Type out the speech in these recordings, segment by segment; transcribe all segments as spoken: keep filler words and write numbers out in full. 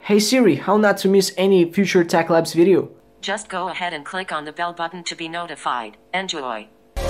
Hey Siri, how not to miss any future Tech Labs video? Just go ahead and click on the bell button to be notified. Enjoy.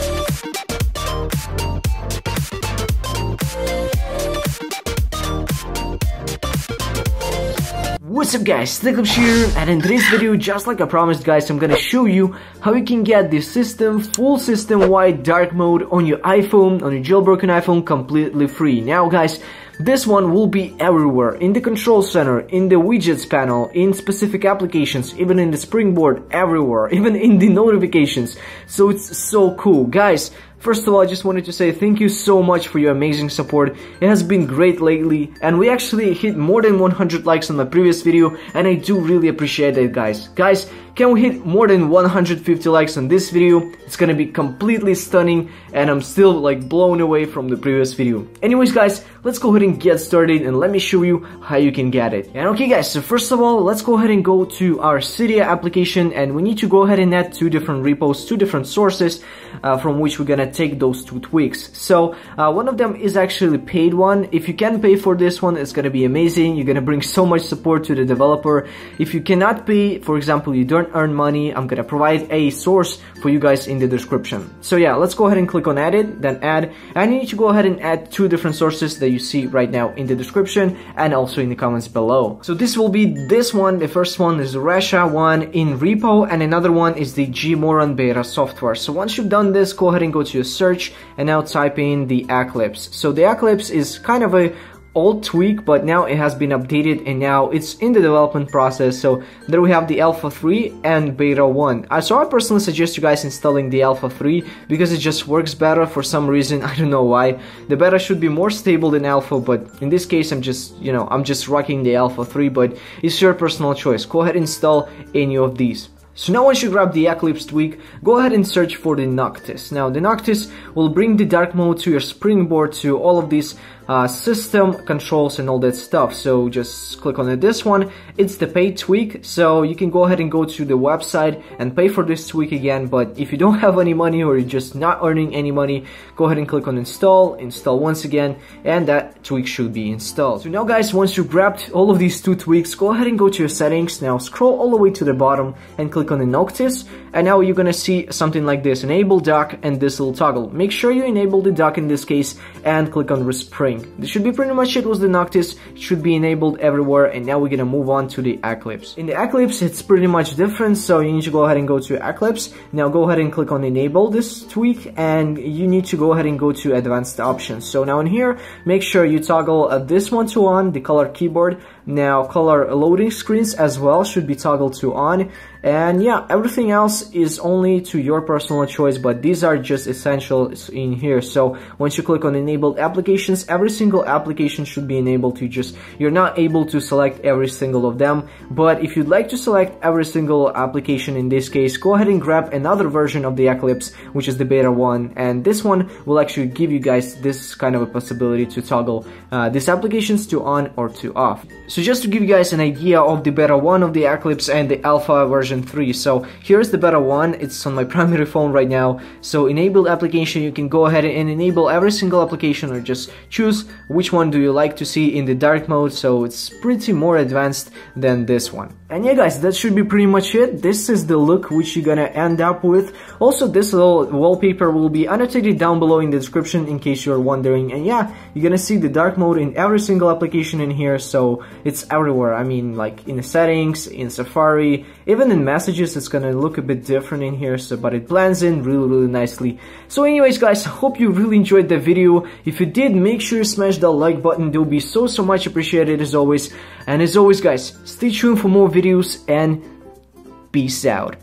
What's up guys, TechLabs here, and in today's video, just like I promised guys, I'm gonna show you how you can get the system, full system-wide dark mode on your iPhone, on your jailbroken iPhone, completely free. Now guys, this one will be everywhere, in the control center, in the widgets panel, in specific applications, even in the Springboard, everywhere, even in the notifications. So it's so cool. Guys, first of all, I just wanted to say thank you so much for your amazing support. It has been great lately, and we actually hit more than one hundred likes on my previous video, and I do really appreciate it, guys. Guys, can we hit more than one hundred fifty likes on this video? It's gonna be completely stunning, and I'm still like blown away from the previous video. Anyways guys, let's go ahead and get started, and let me show you how you can get it. And okay guys, so first of all, let's go ahead and go to our Cydia application, and we need to go ahead and add two different repos, two different sources uh, from which we're gonna take those two tweaks. So uh, one of them is actually paid one. If you can pay for this one, it's gonna be amazing. You're gonna bring so much support to the developer. If you cannot pay, for example, you don't earn money, I'm gonna provide a source for you guys in the description. So yeah, let's go ahead and click on edit, then add, and you need to go ahead and add two different sources that you see right now in the description and also in the comments below. So this will be this one. The first one is the Rasha one in repo, and another one is the Gmoron beta software. So once you've done this, go ahead and go to your search and now type in the Eclipse. So the Eclipse is kind of a old tweak, but now it has been updated and now it's in the development process. So there we have the alpha three and beta one. Uh, so I personally suggest you guys installing the alpha three because it just works better for some reason. I don't know why. The beta should be more stable than alpha, but in this case I'm just, you know, I'm just rocking the alpha three, but it's your personal choice. Go ahead and install any of these. So now once you grab the Eclipse tweak, go ahead and search for the Noctis. Now the Noctis will bring the dark mode to your Springboard, to all of these uh, system controls and all that stuff. So just click on it. This one, it's the paid tweak, so you can go ahead and go to the website and pay for this tweak again. But if you don't have any money or you're just not earning any money, go ahead and click on install, install once again, and that tweak should be installed. So now guys, once you grabbed all of these two tweaks, go ahead and go to your settings. Now scroll all the way to the bottom and click on the Noctis, and now you're gonna see something like this: enable dock and this little toggle. Make sure you enable the dock in this case and click on Respring. This should be pretty much it with the Noctis. It should be enabled everywhere, and now we're gonna move on to the Eclipse. In the Eclipse, it's pretty much different, so you need to go ahead and go to Eclipse. Now go ahead and click on enable this tweak, and you need to go ahead and go to advanced options. So now in here, make sure you toggle uh, this one to on, the color keyboard. Now color loading screens as well should be toggled to on, and yeah, everything else is only to your personal choice, but these are just essentials in here. So once you click on enabled applications, every single application should be enabled. To just, you're not able to select every single of them, but if you'd like to select every single application in this case, go ahead and grab another version of the Eclipse, which is the beta one, and this one will actually give you guys this kind of a possibility to toggle uh, these applications to on or to off. So just to give you guys an idea of the beta one of the Eclipse and the alpha version three. So here's the beta one, it's on my primary phone right now. So enable application, you can go ahead and enable every single application, or just choose which one do you like to see in the dark mode. So it's pretty more advanced than this one. And yeah guys, that should be pretty much it. This is the look which you're gonna end up with. Also, this little wallpaper will be annotated down below in the description in case you're wondering. And yeah, you're gonna see the dark mode in every single application in here, so it's everywhere. I mean, like in the settings, in Safari, even in messages, it's gonna look a bit different in here, so but it blends in really really nicely. So anyways guys, I hope you really enjoyed the video. If you did, make sure you smash that like button. They'll be so so much appreciated as always. And as always guys, stay tuned for more videos and peace out.